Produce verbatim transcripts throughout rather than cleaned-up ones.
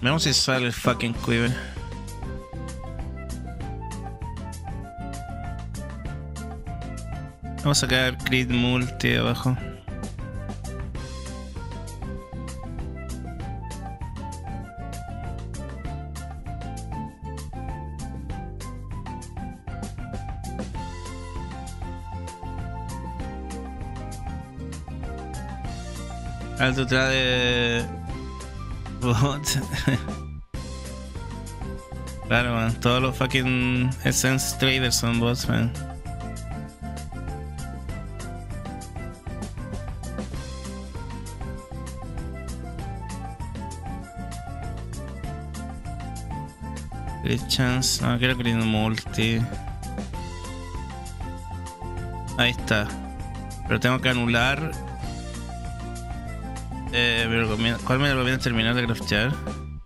Veamos si sale el fucking quiver. Vamos a sacar crit multi abajo. Alto trae bot. Claro, man. Todos los fucking Essence Traders son bots, man. Crit chance. No, quiero crit multi. Ahí está. Pero tengo que anular. Eh, me recomiendo, ¿cuál me recomienda terminar de craftear?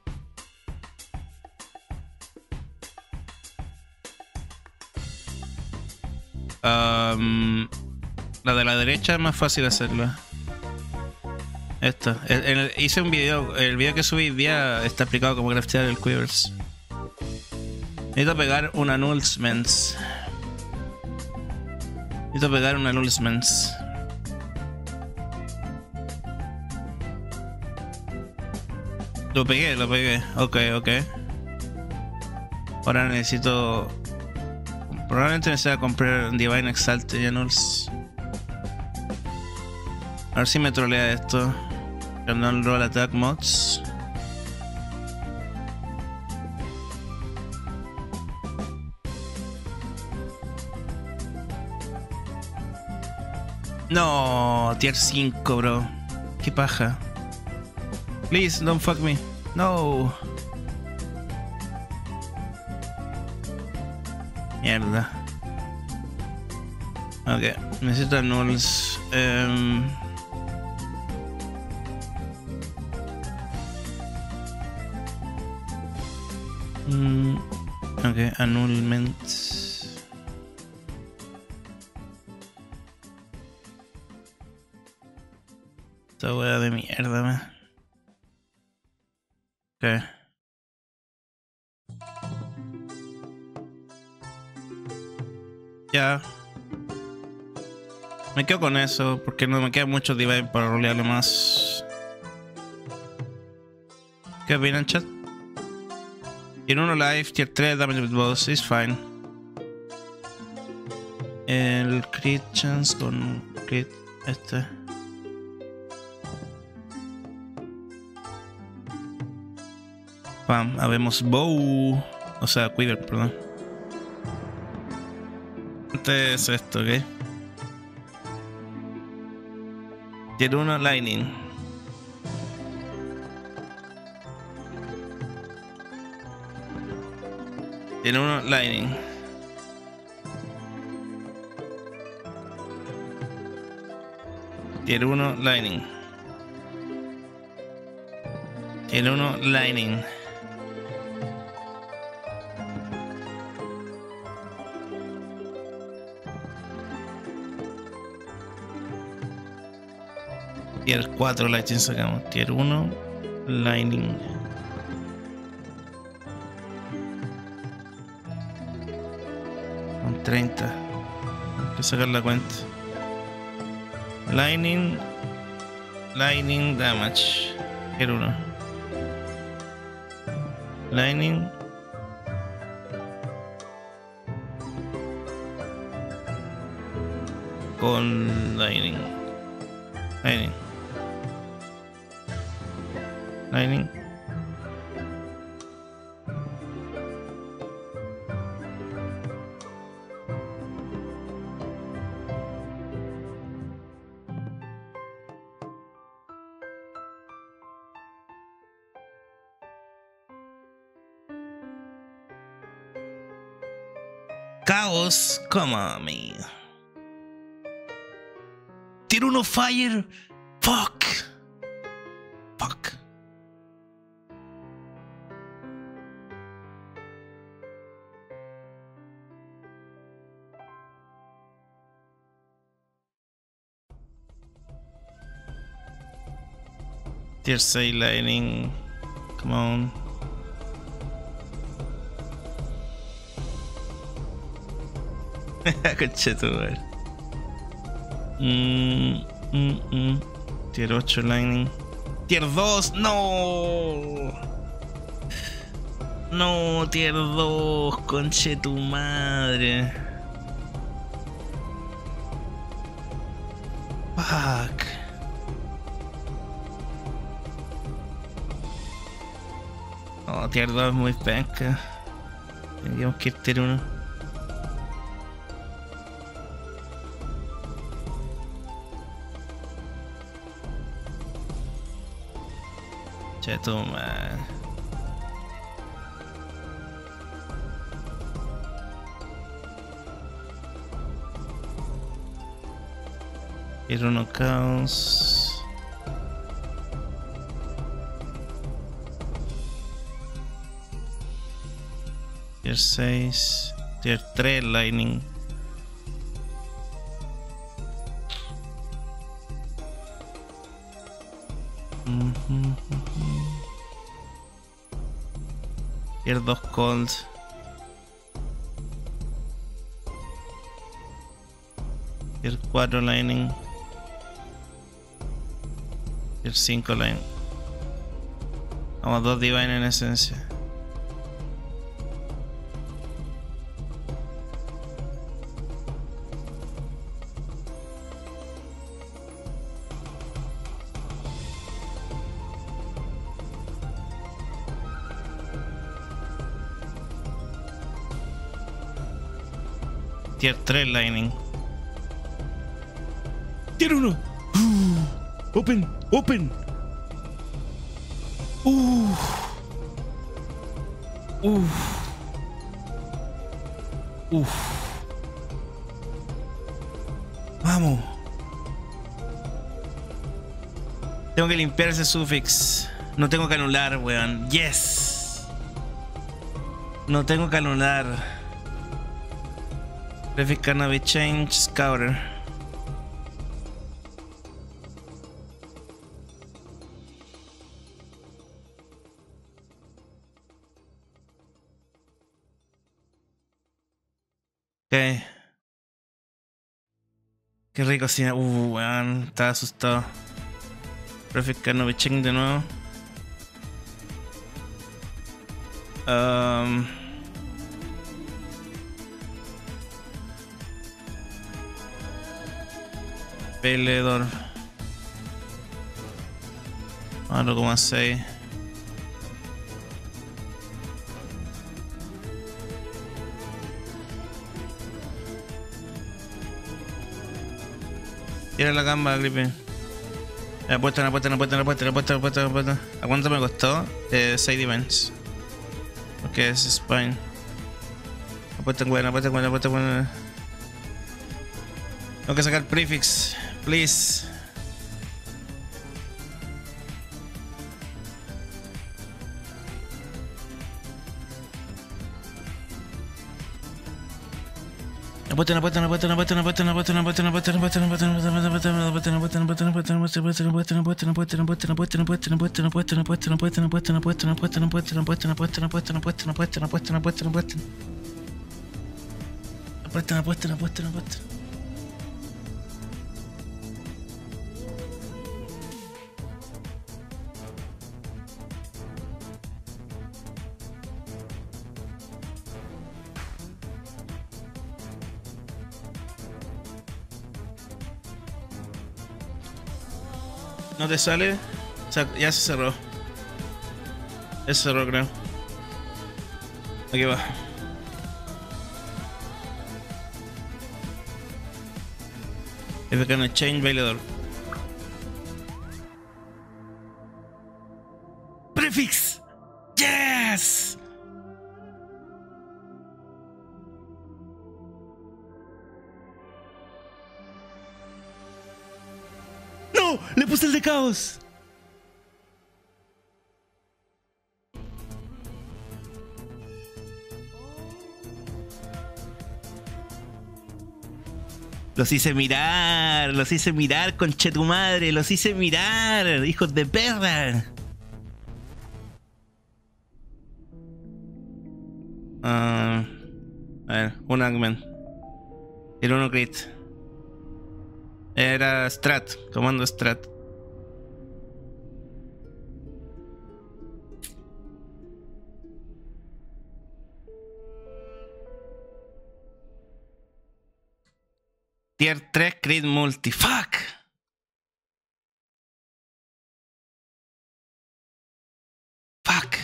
Um, la de la derecha es más fácil hacerla. Esto. El, el, hice un video. El video que subí día está explicado cómo craftear el Quivers. Necesito pegar un announcements. Necesito pegar un announcements. Lo pegué, lo pegué. Ok, ok. Ahora necesito... Probablemente necesito comprar Divine Exalted y Annuls. A ver si me trolea esto. Random Roll Attack Mods. No, tier cinco, bro. Qué paja. Please, don't fuck me. No. Mierda. Ok, necesito annulls. Um, mm, ok, annulments. Esta wea de mierda, man. Ok. Ya. Me quedo con eso, porque no me queda mucho Divine para rolearle más. ¿Qué opinan, chat? Tier uno live, tier tres damage with boss, is fine. El crit chance con crit este. Pam, habemos bow. O sea, quiver, perdón. Antes esto, ¿ok? Tier uno lightning. Tier uno lightning. Tier uno lightning. Tier uno lightning. Tier cuatro Lightning sacamos. Tier uno Lightning. Con treinta. Hay que sacar la cuenta. Lightning. Lightning damage. Tier uno. Lightning. Con Lightning. Lightning. Lightning. Chaos, come on, me. Tier uno fire. Fuck. Fuck. Tier seis lightning. Come on. Conchetumare. Mm, mm, mm. Tier ocho Lightning. Tier dos, no. No, tier dos, conche tu madre. Fuck. No, tier dos es muy penca. Tendríamos que ir tier uno. Che tu madre. Tier uno Caos. Tier seis. Tier tres Lightning. Mm -hmm, mm -hmm. Tier dos Cold. Tier cuatro Lightning. Tier cinco Lightning. Vamos, dos Divine en esencia. Tier tres Lightning. Tier uno. Uh, open, open. Uh. Uh. Uh. Vamos. Tengo que limpiar ese suffix. No tengo que anular, weón. Yes. No tengo que anular. Prefix cannot change, Scouter. Ok. Qué rico cine. Uh, weón, estaba asustado. Prefix cannot change de nuevo. Um, Peleador. cuatro coma seis. Tira la gamba, Grippy. Apuesta, apuesta, apuesta, apuesta, apuesta, apuesta, apuesta. ¿A cuánto me costó? Eh, seis divines. Ok, es Spine. Apuesta en buena, apuesta en buena, apuesta en buena. Tengo que sacar prefix, please. Apuesta, apuesta, apuesta, apuesta, apuesta, apuesta, apuesta, apuesta, apuesta, apuesta, apuesta, apuesta. ¿No te sale? O sea, ya se cerró. Ya se cerró, creo. Aquí va. If I can change Bailador. Prefix! Yes! ¡No! ¡Le puse el de caos! Los hice mirar, los hice mirar, conche tu madre, los hice mirar, hijos de perra. Uh, a ver, un Agman. El uno crit. Era Strat, comando Strat. Tier tres crit multi. Fuck. Fuck.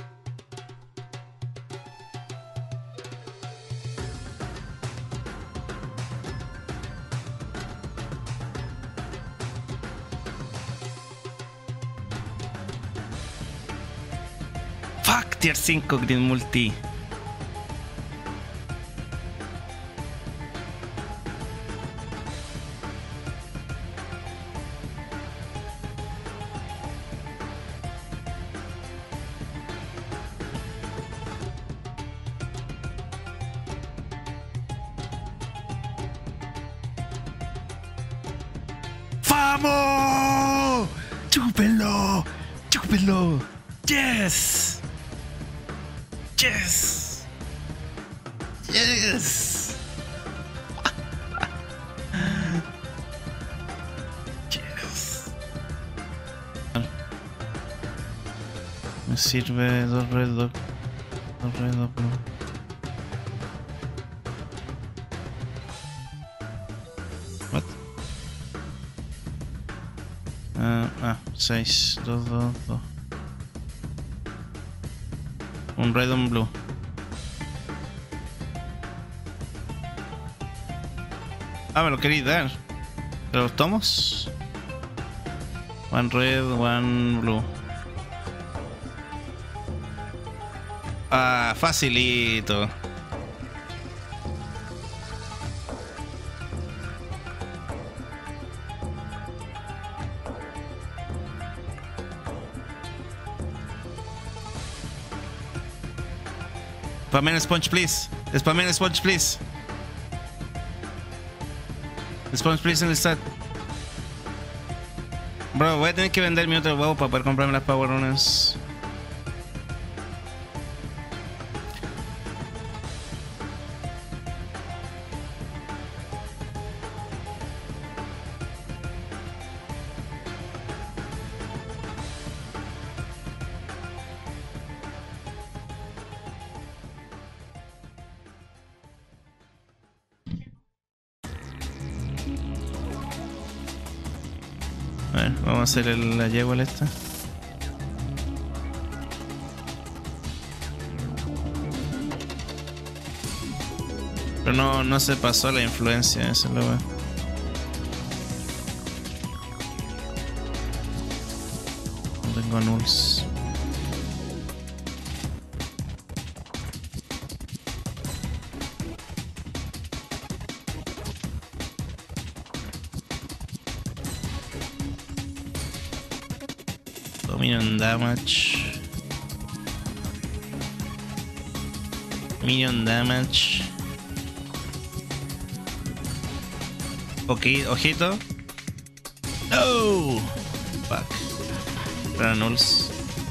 Fuck, tier cinco crit multi. ¡Vamos! ¡Chúpenlo! ¡Chúpenlo! ¡Yes! ¡Yes! ¡Yes! ¡Yes! Me sirve dos red dog. Dos red dog. What? Uh, ah, seis, dos, dos, dos. Un red, un blue. Ah, me lo queréis dar. ¿Pero los tomos? One red, one blue. Ah, facilito. Spamen sponge, please. Spamen sponge, please. Sponge, please, en el stat. Bro, voy a tener que vender mi otro huevo para poder comprarme las power runes. A ver, vamos a hacer el, la yegua esta. Pero no, no se pasó la influencia, eso es lo bueno. No tengo nulls. Minion damage. Minion damage. Ok, ojito. No. Fuck. Para nulls.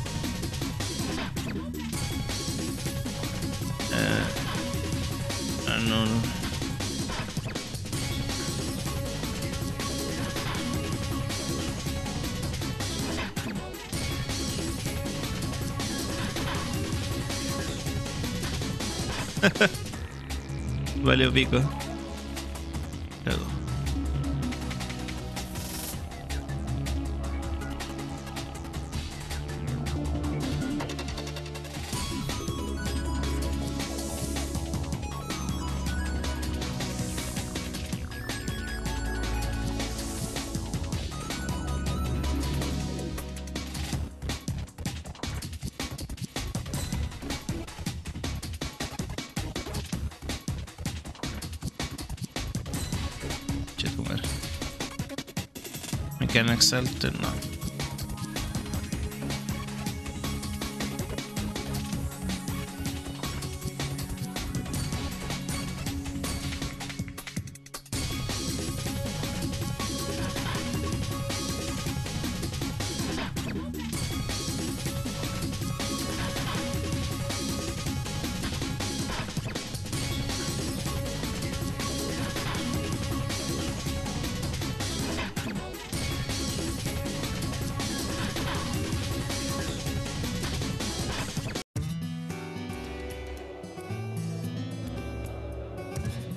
Uh, null. Valió pico. Luego. Can exalt, no.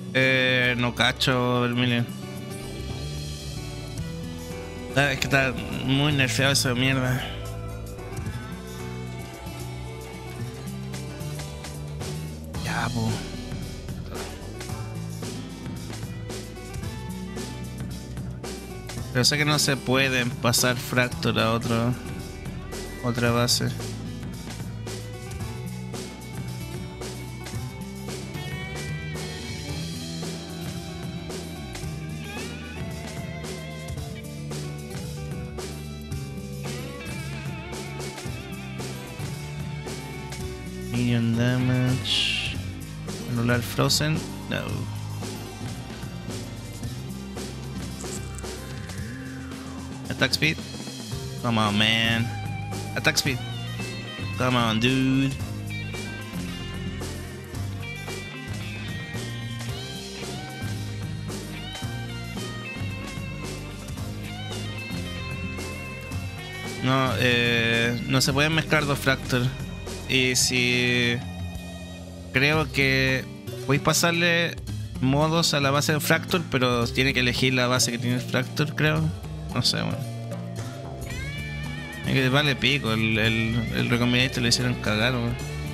Eh, no cacho, Vermilion. Ah, es que está muy nerfeado eso de mierda. Ya, po. Pero sé que no se pueden pasar Fracture a otro, otra base. Minion damage. Anular Frozen. No. Attack speed. Come on, man. Attack speed. Come on, dude. No, eh, no se pueden mezclar dos Fracture. Y si creo que podéis pasarle modos a la base de Fracture, pero tiene que elegir la base que tiene el Fracture, creo. No sé, bueno. Es que vale pico, el, el, el Recombinator lo hicieron cagar, weón.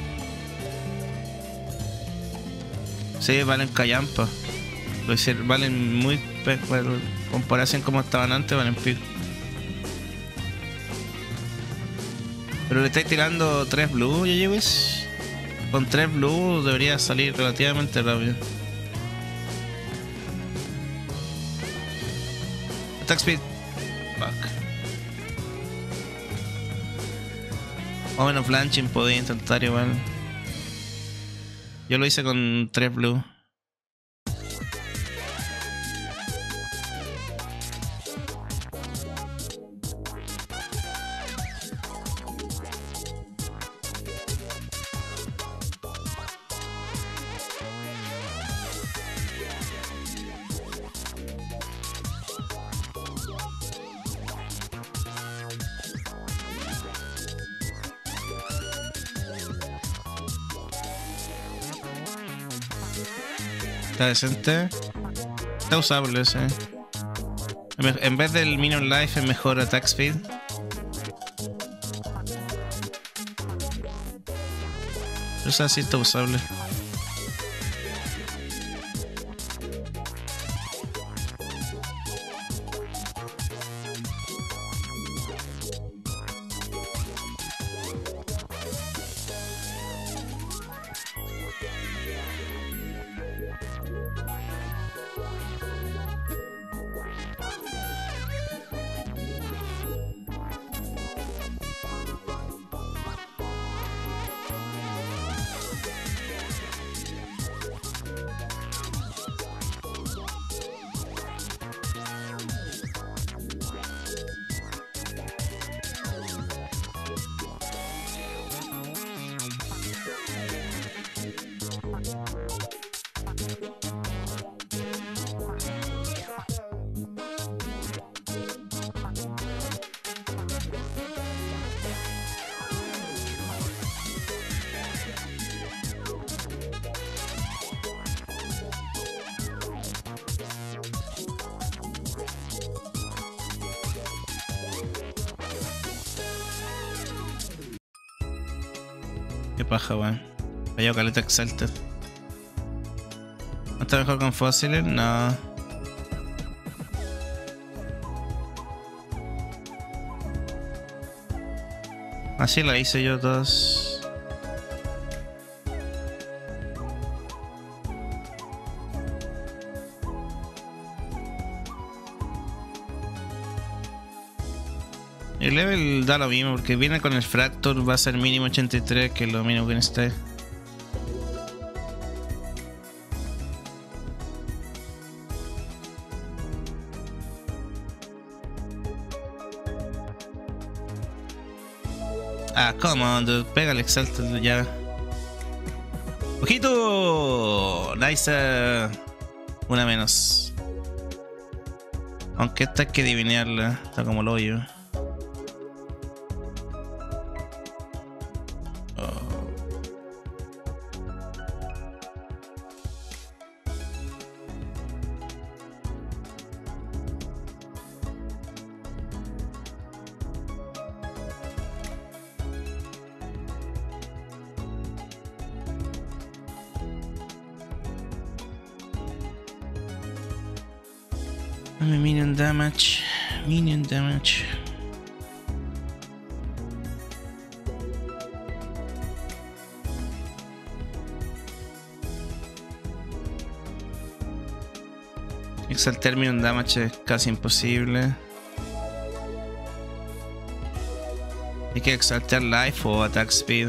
Sí, valen callampa. Lo hicieron, valen muy bueno, en comparación como estaban antes, valen pico. Pero le estáis tirando tres blue, ya lleves. Con tres blue debería salir relativamente rápido. Attack speed. Fuck. O menos flanching podía intentar igual. Yo lo hice con tres blue. Está decente. Está usable ese. En vez del Minion Life es mejor Attack Speed. O sea, sí está usable. Qué paja, weón. Vaya caleta Exalted. ¿No está mejor con fósiles? No. Así la hice yo todas. El level da lo mismo porque viene con el Fracture, va a ser mínimo ochenta y tres, que es lo mínimo que necesita. Ah, come on, dude. Pégale, Exalted ya. ¡Ojito! Nice. Una menos. Aunque esta hay que adivinarla. Está como el hoyo. Dame minion damage. Minion damage. Exaltar minion damage es casi imposible. Hay que exaltar life o attack speed.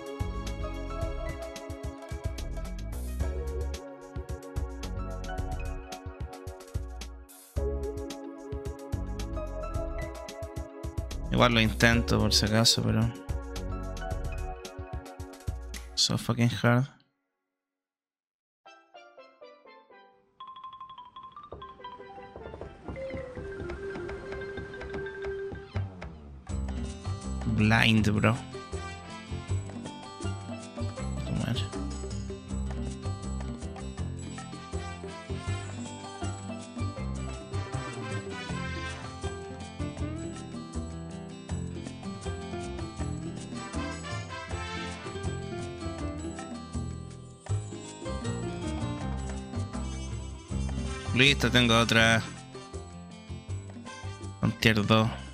Igual lo intento por si acaso, pero... So fucking hard. Blind, bro. Tomar. Listo, tengo otra con tier dos.